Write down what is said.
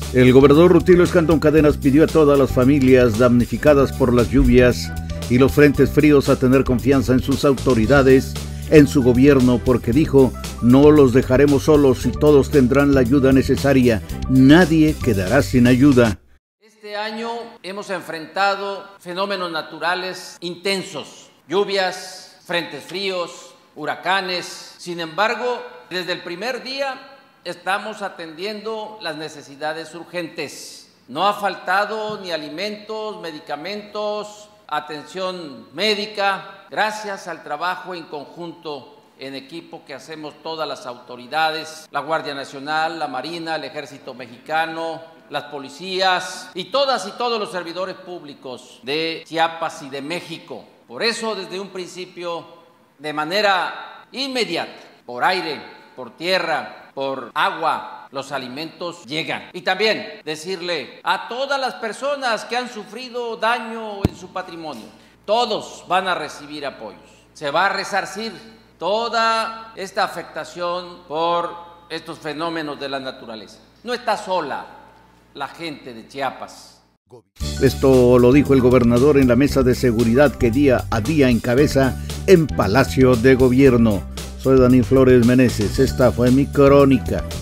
El gobernador Rutilio Escandón Cadenas pidió a todas las familias damnificadas por las lluvias y los frentes fríos a tener confianza en sus autoridades, en su gobierno, porque dijo: no los dejaremos solos y todos tendrán la ayuda necesaria, nadie quedará sin ayuda. Este año hemos enfrentado fenómenos naturales intensos, lluvias, frentes fríos, huracanes. Sin embargo, desde el primer día estamos atendiendo las necesidades urgentes. No ha faltado ni alimentos, medicamentos, atención médica, gracias al trabajo en conjunto, en equipo que hacemos todas las autoridades, la Guardia Nacional, la Marina, el Ejército Mexicano, las policías y todas y todos los servidores públicos de Chiapas y de México. Por eso, desde un principio, de manera inmediata, por aire, por tierra, por agua, los alimentos llegan. Y también decirle a todas las personas que han sufrido daño en su patrimonio, todos van a recibir apoyos. Se va a resarcir toda esta afectación por estos fenómenos de la naturaleza. No está sola la gente de Chiapas. Esto lo dijo el gobernador en la mesa de seguridad que día a día encabeza en Palacio de Gobierno. Soy Dani Flores Meneses, esta fue mi crónica.